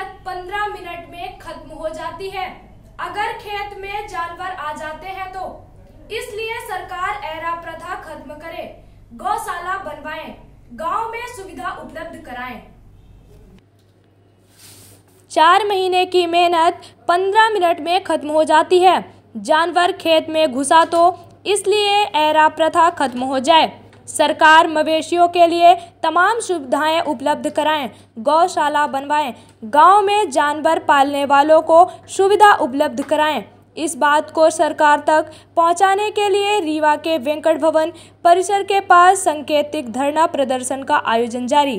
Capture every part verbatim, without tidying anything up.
मेहनत पंद्रह मिनट में खत्म हो जाती है अगर खेत में जानवर आ जाते हैं तो। इसलिए सरकार ऐरा प्रथा खत्म करे, गौशाला बनवाएं, गांव में सुविधा उपलब्ध कराएं। चार महीने की मेहनत पंद्रह मिनट में खत्म हो जाती है, जानवर खेत में घुसा तो इसलिए ऐरा प्रथा खत्म हो जाए। सरकार मवेशियों के लिए तमाम सुविधाएं उपलब्ध कराएं, गौशाला बनवाएं, गांव में जानवर पालने वालों को सुविधा उपलब्ध कराएं। इस बात को सरकार तक पहुंचाने के लिए रीवा के वेंकट भवन परिसर के पास सांकेतिक धरना प्रदर्शन का आयोजन जारी।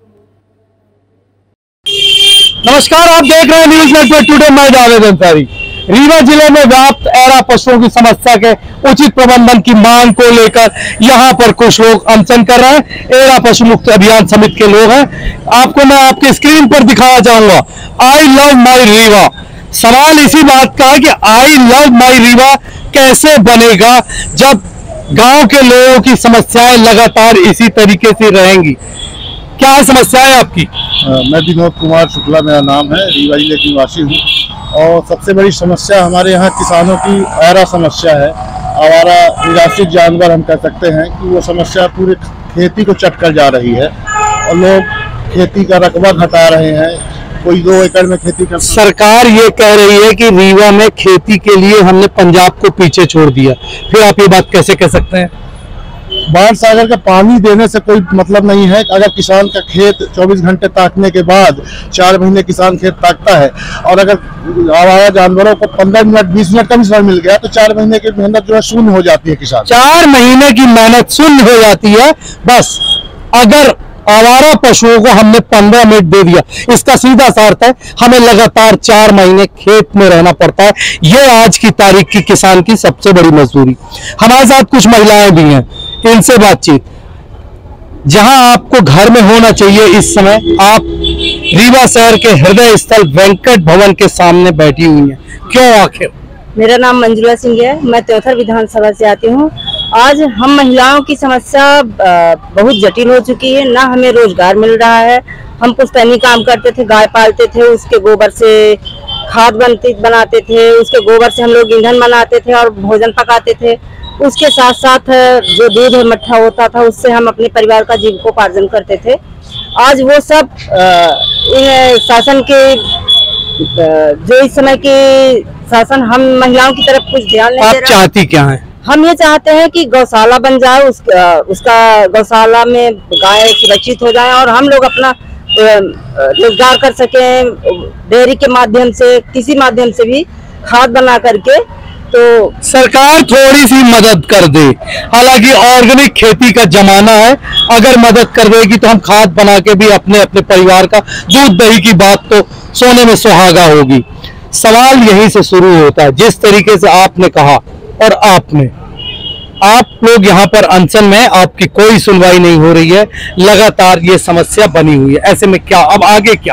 नमस्कार, आप देख रहे हैं न्यूज नेटवर्क टुडे। मैं जावेद अंसारी। रीवा जिले में व्याप्त ऐरा पशुओं की समस्या के उचित प्रबंधन की मांग को लेकर यहां पर कुछ लोग अनशन कर रहे हैं। ऐरा पशु मुक्त अभियान समिति के लोग हैं। आपको मैं आपके स्क्रीन पर दिखाना चाहूंगा, आई लव माई रीवा। सवाल इसी बात का है कि आई लव माई रीवा कैसे बनेगा जब गांव के लोगों की समस्याएं लगातार इसी तरीके से रहेंगी। क्या है समस्याएं आपकी? आ, मैं विनोद कुमार शुक्ला मेरा नाम है, रीवा जिले की निवासी हूँ। और सबसे बड़ी समस्या हमारे यहाँ किसानों की ऐरा समस्या है। आवारा निराश्रित जानवर हम कह सकते हैं कि वो समस्या पूरे खेती को चट कर जा रही है और लोग खेती का रकबा घटा रहे हैं। कोई दो एकड़ में खेती कर, सरकार ये कह रही है कि रीवा में खेती के लिए हमने पंजाब को पीछे छोड़ दिया। फिर आप ये बात कैसे कह सकते हैं? बाढ़ सागर का पानी देने से कोई मतलब नहीं है। अगर किसान का खेत चौबीस घंटे ताकने के बाद चार महीने किसान खेत ताकता है और अगर आवारा जानवरों को पंद्रह मिनट बीस मिनट का भी समय मिल गया तो चार महीने की मेहनत जो है शून्य हो जाती है। किसान चार महीने की मेहनत शून्य हो जाती है। बस अगर आवारा पशुओं को हमने पंद्रह मिनट दे दिया, इसका सीधा सा अर्थ है हमें लगातार चार महीने खेत में रहना पड़ता है। यह आज की तारीख की किसान की सबसे बड़ी मजदूरी। हमारे साथ कुछ महिलाएं भी हैं, इनसे बातचीत। जहां आपको घर में होना चाहिए, इस समय आप रीवा शहर के हृदय स्थल वेंकट भवन के सामने बैठी हुई हैं। क्यों आखिर? मेरा नाम मंजुला सिंह है, मैं त्योथर विधानसभा से आती हूँ। आज हम महिलाओं की समस्या बहुत जटिल हो चुकी है। ना हमें रोजगार मिल रहा है। हम पुश्तैनी काम करते थे, गाय पालते थे, उसके गोबर से खाद बनती बनाते थे, उसके गोबर से हम लोग ईंधन बनाते थे और भोजन पकाते थे। उसके साथ साथ जो दूध और मट्ठा होता था उससे हम अपने परिवार का जीविकोपार्जन करते थे। आज वो सब इन शासन के जो इस समय के शासन हम महिलाओं की तरफ कुछ ध्यान नहीं दे रहा। आप चाहती क्या है? हम ये चाहते हैं कि गौशाला बन जाए, उस, उसका गौशाला में गाय सुरक्षित हो जाए और हम लोग अपना रोजगार कर सकें, डेयरी के माध्यम से, किसी माध्यम से भी खाद बना करके। तो सरकार थोड़ी सी मदद कर दे। हालांकि ऑर्गेनिक खेती का जमाना है, अगर मदद कर देगी तो हम खाद बना के भी अपने अपने परिवार का दूध दही की बात तो सोने में सुहागा होगी। सवाल यहीं से शुरू होता है। जिस तरीके से आपने कहा और आपने आप लोग यहाँ पर अनशन में, आपकी कोई सुनवाई नहीं हो रही है, लगातार ये समस्या बनी हुई है। ऐसे में क्या अब आगे क्या?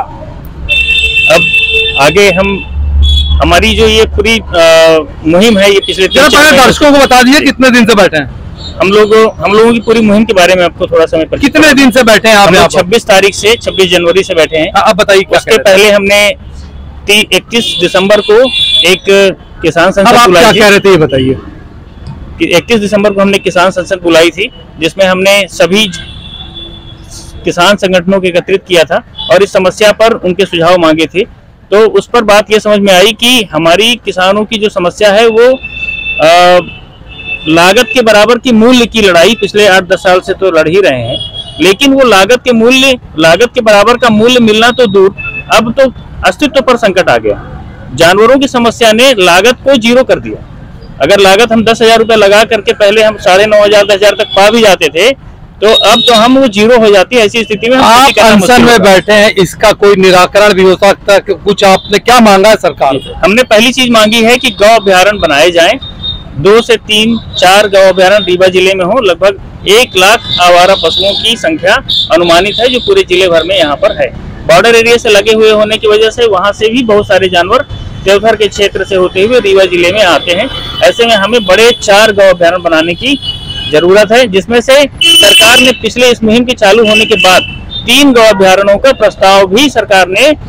अब आगे हम हमारी जो ये पूरी मुहिम है, ये पिछले दर्शकों को बता दीजिए कितने दिन से बैठे हैं हम लोग। हम लोगों की पूरी मुहिम के बारे में आपको थोड़ा समय पर कितने दिन से बैठे हैं आप? छब्बीस तारीख से छब्बीस जनवरी से बैठे हैं। आप बताइए। उसके पहले हमने इकतीस दिसंबर को एक किसान संसद बुलाई थी। कह रहे थे ये बताइए। इकतीस दिसंबर को हमने किसान संसद बुलाई थी, जिसमें हमने सभी किसान संगठनों को एकत्रित किया था और इस समस्या पर उनके सुझाव मांगे थे। तो उस पर बात यह समझ में आई कि हमारी किसानों की जो समस्या है वो आ, लागत के बराबर की मूल्य की लड़ाई पिछले आठ दस साल से तो लड़ ही रहे हैं, लेकिन वो लागत के मूल्य लागत के बराबर का मूल्य मिलना तो दूर, अब तो अस्तित्व पर संकट आ गया। जानवरों की समस्या ने लागत को जीरो कर दिया। अगर लागत हम दस हजार रुपये लगा करके पहले हम साढ़े नौ हजार दस हजार तक पा भी जाते थे, तो अब तो हम वो जीरो हो जाती है। ऐसी स्थिति में आप अनशन में बैठे हैं, इसका कोई निराकरण भी हो सकता है? कुछ आपने क्या मांगा है सरकार से? हमने पहली चीज मांगी है कि गौ अभ्यारण्य बनाए जाएं। दो से तीन चार गौ अभ्यारण्य रीवा जिले में हो। लगभग एक लाख आवारा पशुओं की संख्या अनुमानित है जो पूरे जिले भर में यहाँ पर है। बॉर्डर एरिया से लगे हुए होने की वजह से वहाँ से भी बहुत सारे जानवर देवघर के क्षेत्र से होते हुए रीवा जिले में आते हैं। ऐसे में हमें बड़े चार गौ अभ्यारण्य बनाने की जरूरत है, जिसमें से सरकार ने पिछले इस मुहिम के चालू होने के बाद तीन गौ अभ्यारण्यों का प्रस्ताव भी सरकार ने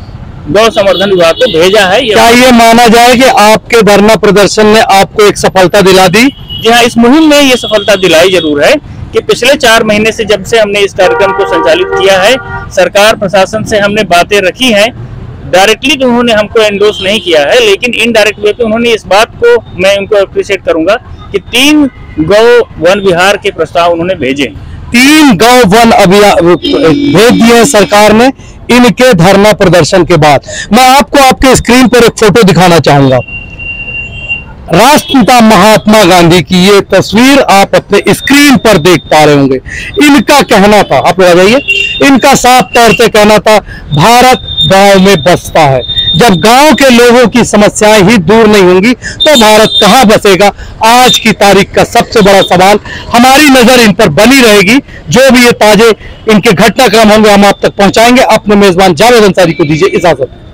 गौ संवर्धन विभाग को भेजा है। क्या ये माना जाए कि आपके धरना प्रदर्शन ने आपको एक सफलता दिला दी? जी हाँ, इस मुहिम में ये सफलता दिलाई जरूर है कि पिछले चार महीने से जब से हमने इस कार्यक्रम को संचालित किया है, सरकार प्रशासन से हमने बातें रखी हैं। डायरेक्टली तो उन्होंने हमको एंडोर्स नहीं किया है, लेकिन इनडायरेक्ट वे पे उन्होंने इस बात को, मैं उनको अप्रिशिएट करूंगा कि तीन गौ वन विहार के प्रस्ताव उन्होंने भेजे। तीन गौ वन अभियान भेज दिए सरकार ने इनके धरना प्रदर्शन के बाद। मैं आपको आपके स्क्रीन पर एक फोटो दिखाना चाहूंगा। राष्ट्रपिता महात्मा गांधी की ये तस्वीर आप अपने स्क्रीन पर देख पा रहे होंगे। इनका कहना था, आप लोग आ जाइए, इनका साफ तौर से कहना था, भारत गांव में बसता है। जब गांव के लोगों की समस्याएं ही दूर नहीं होंगी तो भारत कहां बसेगा? आज की तारीख का सबसे बड़ा सवाल, हमारी नजर इन पर बनी रहेगी। जो भी ये ताजे इनके घटनाक्रम होंगे हम आप तक पहुंचाएंगे। अपने मेजबान जावेद अंसारी को दीजिए इजाजत।